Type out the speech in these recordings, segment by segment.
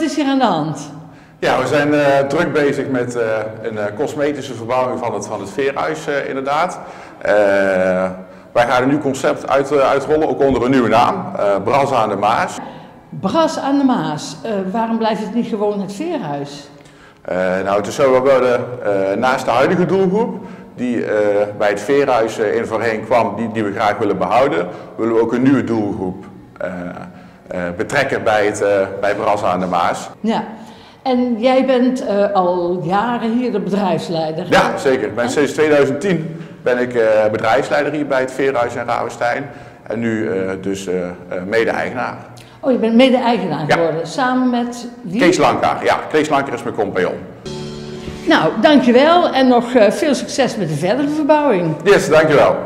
is hier aan de hand? Ja, we zijn druk bezig met een cosmetische verbouwing van het veerhuis inderdaad. Wij gaan een nieuw concept uitrollen, ook onder een nieuwe naam, Bras aan de Maas. Bras aan de Maas, waarom blijft het niet gewoon het veerhuis? Nou, het is zo, we willen naast de huidige doelgroep, die bij het veerhuis in voorheen kwam, die we graag willen behouden, willen we ook een nieuwe doelgroep betrekken bij Bras aan de Maas. Ja, en jij bent al jaren hier de bedrijfsleider. Ja, zeker. Sinds 2010 ben ik bedrijfsleider hier bij het veerhuis in Ravenstein en nu dus mede-eigenaar. Oh, je bent mede-eigenaar geworden, samen met wie? Kees Lankaar, ja. Kees Lankaar is mijn compagnon. Nou, dankjewel en nog veel succes met de verdere verbouwing. Yes, dankjewel.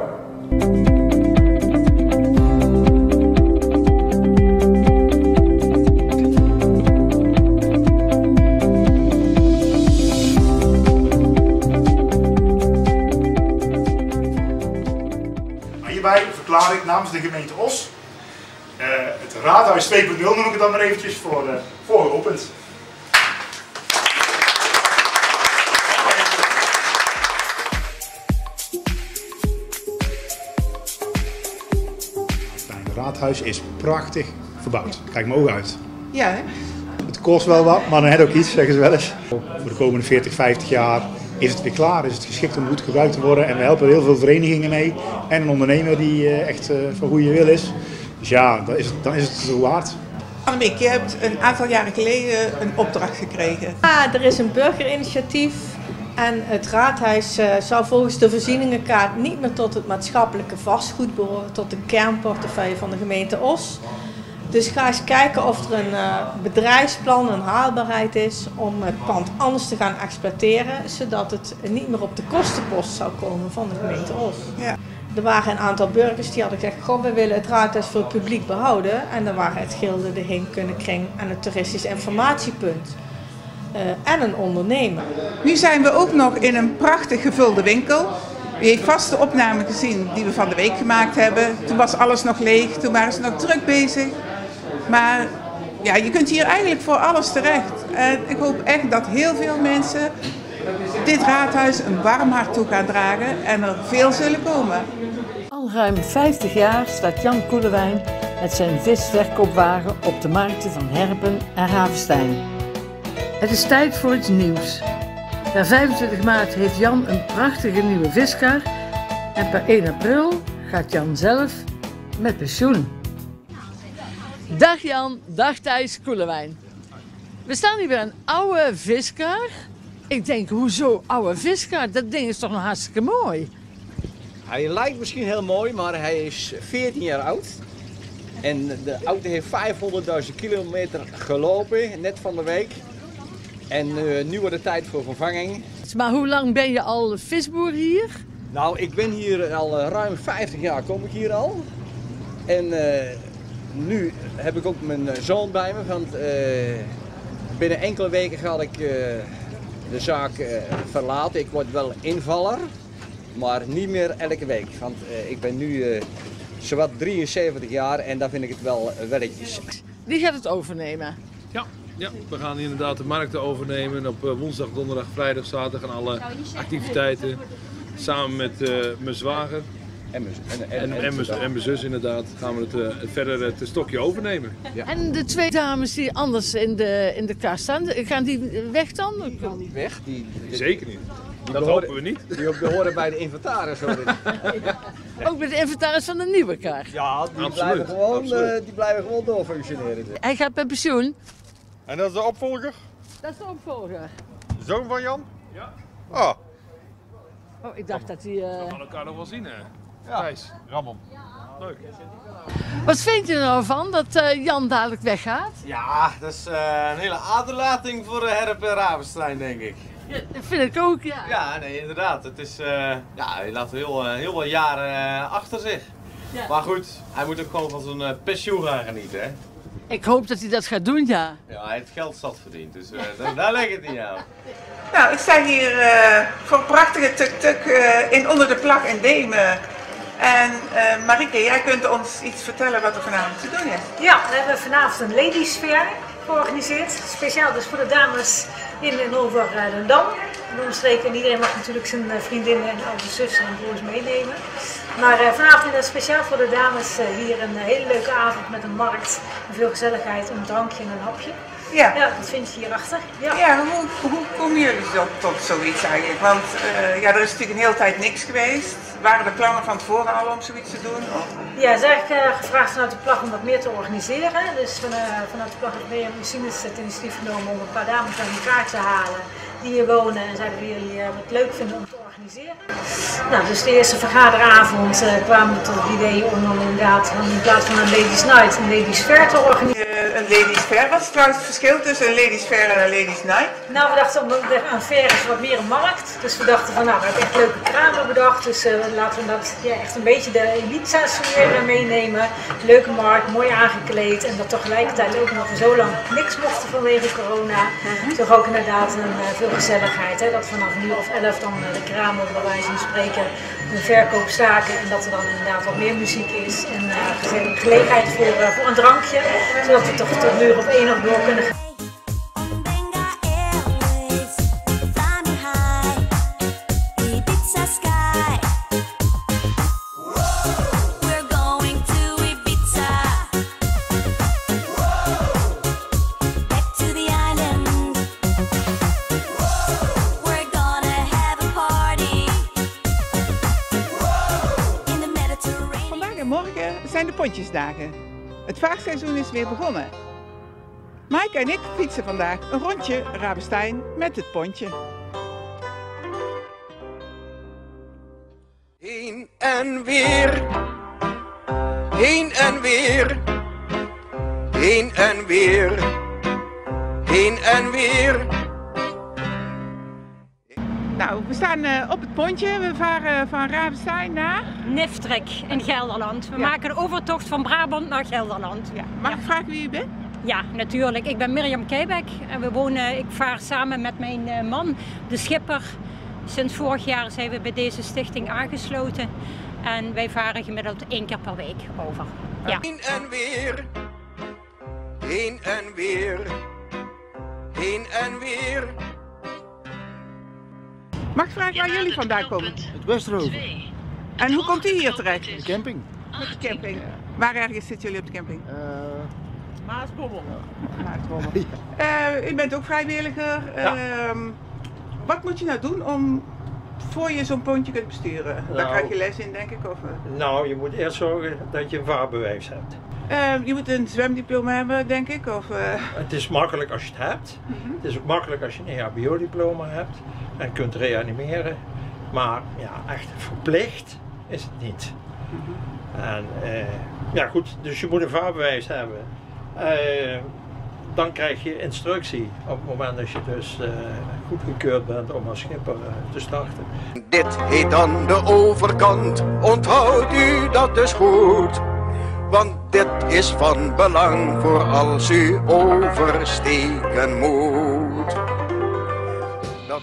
Hierbij verklaar ik namens de gemeente Os het Raadhuis 2.0 noem ik het dan maar eventjes voor geopend. Het raadhuis is prachtig verbouwd. Kijk mijn ogen uit. Ja, hè? Het kost wel wat, maar dan heeft ook iets, zeggen ze wel eens. Voor de komende 40, 50 jaar is het weer klaar, is het geschikt om goed gebruikt te worden. En we helpen heel veel verenigingen mee en een ondernemer die echt van goede wil is. Dus ja, dan is het zo waard. Annemiek, je hebt een aantal jaren geleden een opdracht gekregen. Ja, er is een burgerinitiatief en het raadhuis zou volgens de voorzieningenkaart niet meer tot het maatschappelijke vastgoed behoren, tot de kernportefeuille van de gemeente Os. Dus ga eens kijken of er een bedrijfsplan, een haalbaarheid is om het pand anders te gaan exploiteren, zodat het niet meer op de kostenpost zou komen van de gemeente Os. Ja. Er waren een aantal burgers die hadden gezegd, goh, we willen het raadhuis voor het publiek behouden. En er waren het Gilde, de Heemkundekring en het toeristisch informatiepunt. En een ondernemer. Nu zijn we ook nog in een prachtig gevulde winkel. U heeft vast de opname gezien die we van de week gemaakt hebben. Toen was alles nog leeg, toen waren ze nog druk bezig. Maar ja, je kunt hier eigenlijk voor alles terecht. En ik hoop echt dat heel veel mensen dit raadhuis een warm hart toe gaan dragen en er veel zullen komen. Al ruim 50 jaar staat Jan Koelewijn met zijn visverkoopwagen op de markten van Herpen en Ravenstein. Het is tijd voor iets nieuws. Per 25 maart heeft Jan een prachtige nieuwe viskar en per 1 april gaat Jan zelf met pensioen. Dag Jan, dag Thijs Koelewijn. We staan hier bij een oude viskar. Ik denk, hoezo oude viskar? Dat ding is toch nog hartstikke mooi? Hij lijkt misschien heel mooi, maar hij is 14 jaar oud. En de auto heeft 500.000 kilometer gelopen, net van de week. En nu wordt het tijd voor vervanging. Maar hoe lang ben je al visboer hier? Nou, ik ben hier al ruim 50 jaar, kom ik hier al. En nu heb ik ook mijn zoon bij me, want binnen enkele weken ga ik de zaak verlaten. Ik word wel invaller, maar niet meer elke week. Want ik ben nu zowat 73 jaar en daar vind ik het wel welletjes. Wie gaat het overnemen? Ja, we gaan inderdaad de markten overnemen op woensdag, donderdag, vrijdag, zaterdag en alle activiteiten. Samen met mijn zwager en mijn zus inderdaad gaan we het verder het stokje overnemen. Ja. En de 2 dames die anders in de kar staan, gaan die weg dan? Die gaan niet weg. Zeker niet. Dat hopen we niet. Die horen bij de inventaris. Ook bij de inventaris van de nieuwe kar? Ja, die blijven gewoon doorfunctioneren. Hij gaat met pensioen. En dat is de opvolger? Dat is de opvolger. Zoon van Jan? Ja. Oh. Oh, ik dacht dat hij... We gaan elkaar nog wel zien, hè? Ja, Thijs. Ramon. Leuk. Wat vind je er nou van dat Jan dadelijk weggaat? Ja, dat is een hele aderlating voor Herpen en Ravenstein, denk ik. Ja, dat vind ik ook, ja. Ja, nee, inderdaad. Het is, hij laat heel wat jaren achter zich. Ja. Maar goed, hij moet ook gewoon van zijn pensioen gaan genieten, hè. Ik hoop dat hij dat gaat doen, ja. Ja, hij heeft geld zat verdiend, dus daar ligt het niet aan. Nou, ik sta hier voor een prachtige tuk-tuk in onder de Plag in Demen. En Marieke, jij kunt ons iets vertellen wat er vanavond te doen is. Ja, we hebben vanavond een ladies fair. georganiseerd. Speciaal dus voor de dames in en over Den Dam. En omstreken, iedereen mag natuurlijk zijn vriendinnen en ouders, zussen en broers meenemen. Maar vanavond is speciaal voor de dames hier een hele leuke avond met een markt en veel gezelligheid, een drankje en een hapje. Ja. Ja, dat vind je hierachter. Ja, ja hoe komen jullie tot zoiets eigenlijk? Want ja, er is natuurlijk een hele tijd niks geweest. Waren er plannen van tevoren al om zoiets te doen? Of? Ja, ze is eigenlijk gevraagd vanuit de plag om wat meer te organiseren. Dus vanuit de plag heeft BMC het initiatief genomen om een paar dames bij elkaar te halen die hier wonen en zeiden dat jullie het leuk vinden om te organiseren. Nou, dus de eerste vergaderavond kwamen we tot het idee om dan inderdaad in plaats van een Ladies Night een Ladies Fair te organiseren. Een Ladies Fair, wat is trouwens het verschil tussen een Ladies Fair en een Ladies Night? Nou, we dachten een fair is wat meer een markt. Dus we dachten van nou, we hebben echt leuke kramen bedacht. Dus laten we dat echt een beetje de elite's weer meenemen. Leuke markt, mooi aangekleed. En dat tegelijkertijd ook nog zo lang niks mochten vanwege corona. Toch ook inderdaad veel gezelligheid. Hè? Dat vanaf nu of 11 dan de kramen bij wijze van spreken de verkoop staken. En dat er dan inderdaad wat meer muziek is. En gelegenheid voor een drankje. Zodat we toch tot een uur of 1 nog door kunnen gaan. Morgen zijn de pontjesdagen. Het vaagseizoen is weer begonnen. Maaike en ik fietsen vandaag een rondje Ravenstein met het pontje. Heen en weer, heen en weer, heen en weer, heen en weer. Nou, we staan op het pontje. We varen van Ravenstein naar Niftrek in Gelderland. We maken een overtocht van Brabant naar Gelderland. Ja. Mag ik vragen wie u bent? Ja, natuurlijk. Ik ben Mirjam Keibek en ik vaar samen met mijn man, de schipper. Sinds vorig jaar zijn we bij deze stichting aangesloten en wij varen gemiddeld 1 keer per week over. Ja. Heen en weer, heen en weer, heen en weer. Mag ik vragen waar jullie vandaan komen? Het Westerover. En hoe komt u hier terecht? De camping. Met de camping. Ja. Waar ergens zitten jullie op de camping? Maasbommel. Maasbommel. U bent ook vrijwilliger. Ja. Wat moet je nou doen om voor je zo'n pontje kunt besturen? Daar krijg je les in, denk ik? Of? Nou, je moet eerst zorgen dat je een vaarbewijs hebt. Je moet een zwemdiploma hebben, denk ik? Of, Het is makkelijk als je het hebt. Het is ook makkelijk als je een EHBO-diploma hebt en kunt reanimeren. Maar ja, echt verplicht is het niet. En ja goed, dus je moet een vaarbewijs hebben. Dan krijg je instructie op het moment dat je dus goedgekeurd bent om als schipper te starten. Dit heet dan de overkant, onthoud u dat dus goed. Want dit is van belang voor als u oversteken moet. Dat...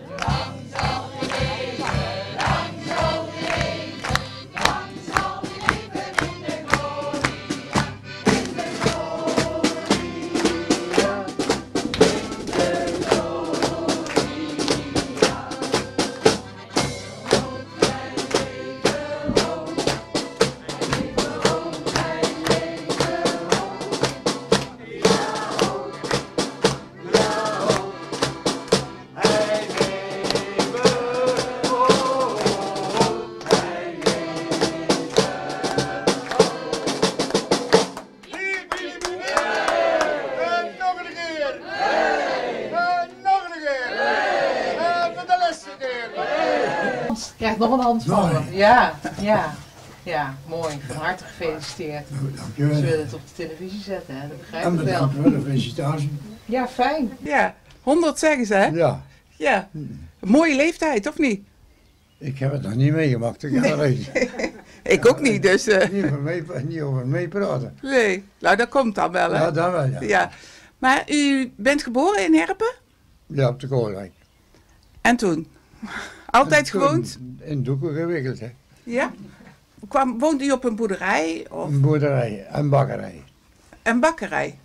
Krijgt nog een hand van me. Ja, mooi. Van harte gefeliciteerd. Dankjewel. Ze willen het op de televisie zetten, hè? Dat begrijp En ik wel. bedankt voor de felicitatie. Ja, fijn. Ja, 100 zeggen ze, hè? Ja. Ja. Een mooie leeftijd, of niet? Ik heb het nog niet meegemaakt, ik ga nee. Ik ook niet, dus... Niet over meepraten. Nee, nou dat komt dan wel, hè? Ja, dan wel, ja. Maar u bent geboren in Herpen? Ja, op de Koolwijk. En toen? Altijd gewoond? In doeken gewikkeld, hè. Ja? Woont u op een boerderij? Of? Een boerderij en bakkerij. Een bakkerij?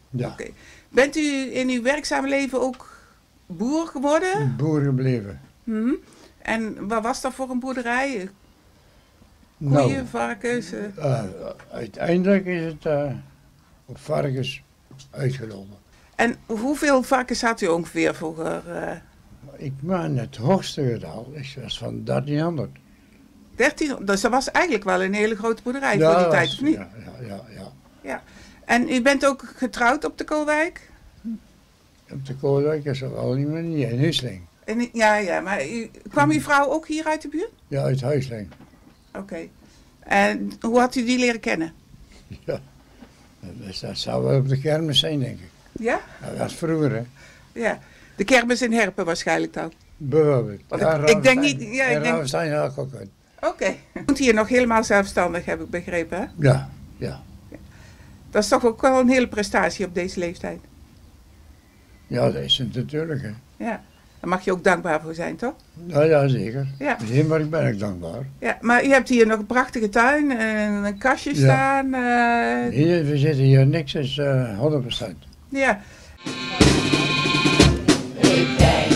Ja. Oké. Bent u in uw werkzame leven ook boer geworden? Boer gebleven. En wat was dat voor een boerderij? Koeien, varkens? Uiteindelijk is het op varkens uitgelopen. En hoeveel varkens had u ongeveer vroeger? Ik meen het hoogste getal was van 1300. 1300, dus dat was eigenlijk wel een hele grote boerderij voor die tijd, of niet? Ja. En u bent ook getrouwd op de Koolwijk? Op de Koolwijk is dat al niet meer niet in Huisling. Ja, maar kwam uw vrouw ook hier uit de buurt? Ja, uit Huisling. Oké. En hoe had u die leren kennen? Ja, dat zou wel op de kermis zijn, denk ik. Ja? Dat was vroeger, hè. Ja. De kermis in Herpen waarschijnlijk dan? Bijvoorbeeld. Ik denk niet... Ja, ik denk... Ravenstein had ik ook uit. Oké. U woont hier nog helemaal zelfstandig, heb ik begrepen, hè? Ja. Dat is toch ook wel een hele prestatie op deze leeftijd? Ja, dat is het natuurlijk, hè. Ja. Daar mag je ook dankbaar voor zijn, toch? Ja, zeker. Ja. Maar ik ben ook dankbaar. Ja, maar u hebt hier nog een prachtige tuin en een kastje staan. Hier, we zitten hier niks, is 100%. Ja. Ik denk